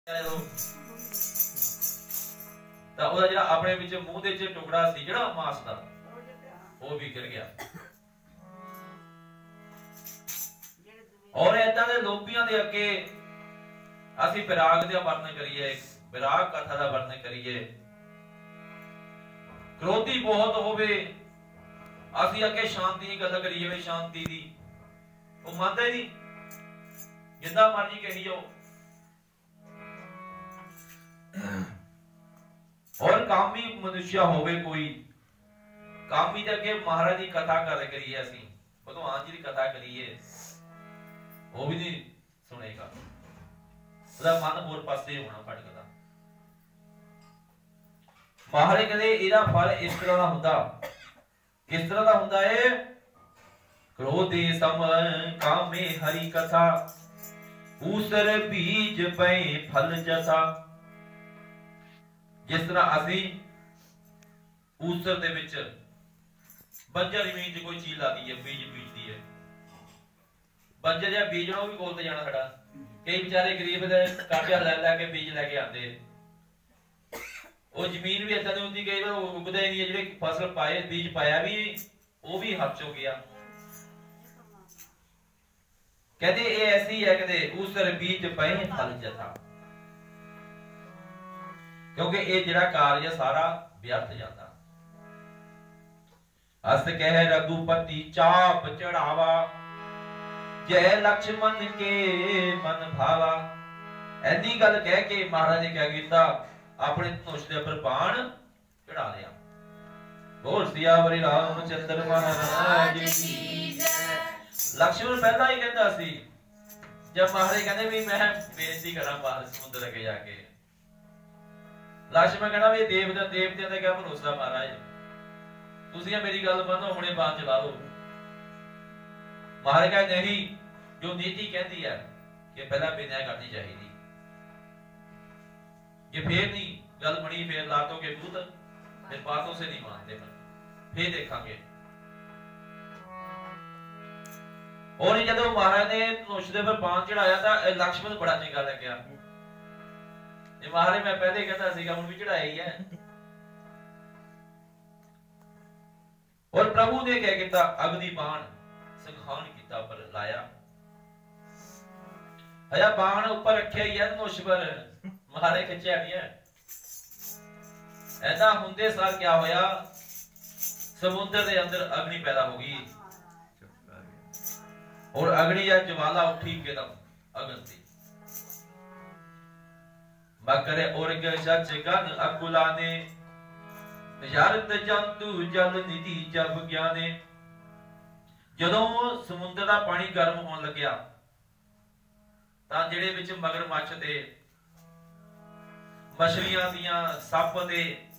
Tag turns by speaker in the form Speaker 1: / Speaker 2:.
Speaker 1: ਤਾਂ ਉਹਦਾ ਜਿਹੜਾ ਆਪਣੇ ਵਿੱਚ ਮੂੰਹ ਦੇ ਵਿੱਚ ਟੁਕੜਾ ਸੀ ਜਿਹੜਾ ਮਾਸ ਦਾ ਉਹ ਵੀ ਗਿਰ ਗਿਆ। ਔਰ ਏਦਾਂ ਦੇ ਲੋਭੀਆਂ ਦੇ ਅੱਗੇ ਅਸੀਂ ਵਿਰਾਗ ਦਾ ਵਰਣਨ ਕਰੀਏ, ਵਿਰਾਗ ਕਥਾ ਦਾ ਵਰਣਨ ਕਰੀਏ, ਕ੍ਰੋਧੀ ਬਹੁਤ ਹੋਵੇ, ਅਸੀਂ ਅੱਗੇ ਸ਼ਾਂਤੀ ਦੀ ਗੱਲ ਕਰੀਏ ਵੀ ਸ਼ਾਂਤੀ ਦੀ, ਉਹ ਮੰਨਦਾ ਹੀ ਨਹੀਂ, ਜਿੰਦਾ ਮਰਜੀ ਕਹੀ ਜਾਓ। और कामी मनुष्य होवे कोई, कामी दे अगे महाराज की कथा कर करिए, असी भगवान जी की कथा करिए, वो भी नहीं सुनेगा, उसदा मन होर पासे होना भटकदा। महाराज कहते इहदा फल इस तरह दा हुंदा, किस तरह दा हुंदा है? क्रोधे सम कामे हरि कथा, ऊसर बीज पे फल जथा। जिस तरह असी ऊसर दे विच बंजर जमीन च कोई चीज लाती है, बीज बीजती है, बंजर या बीजना भी कोल ते जाना साडा, कई बेचारे गरीब काटिया लैके बीज लैके आते, वो जमीन भी इदां दी हुंदी कई बार उगदा ही नहीं है, जिहड़े फसल पाए बीज पाया भी वो भी हथ हो गया। कहते ये ऐसी है, कहते ऊसर बीज पे फल जथा, क्योंकि ये जिहड़ा कार्य सारा व्यर्थ जाता। अस कह रघुपति चाप चढ़ावा, जय लक्ष्मण के मन भावा। ऐसी गल कह के महाराज ने क्या किया, अपने धनुष के उपर बाण चढ़ा लिया। बोल सियावर रामचंद्र महाराज की जय। लक्ष्मण पहला ही कहता सी, जब महाराज कहते भी मैं बेनती करा बाहर समुद्र अगे जाके, लक्ष्मण कहना भी देवतियां का क्या भरोसा महाराज, तुसीं मेरी गल मानो, हुणे बाण चला दो। महाराज कहते नहीं, जो नीति कहती है कि पहला विनय करनी चाहिए, ये फिर नहीं गल बनी, फिर लातों के भूत, फिर बातों से नहीं मानते, फिर देखांगे। और जब महाराज ने धनुष दे पर बाण चढ़ाया था, लक्ष्मण बड़ा चंगा लग्या, महाराज मैं पहले कहता सीगा, हुण भी चढ़ाया ही है। और प्रभु ने क्या किया, अग्नि बाण संखान किया पर लाया, हया बाण ऊपर रखिया ही है धनुष पर, महाराज खिंचिया नहीं है। ऐसा हुंदे सार क्या होया, समुद्र के अंदर अग्नि पैदा हो गई, और अग्नि या ज्वाला उठी एकदम अग्नि थी। मकर उर्ग सच गन अकुलाने, निजारत जंतु जल निधि जब ज्ञाने। जदों समुद्र का पानी गर्म होने लग्या, तां जिहड़े विच मगरमच्छ ते मछलियां दियां, सप ते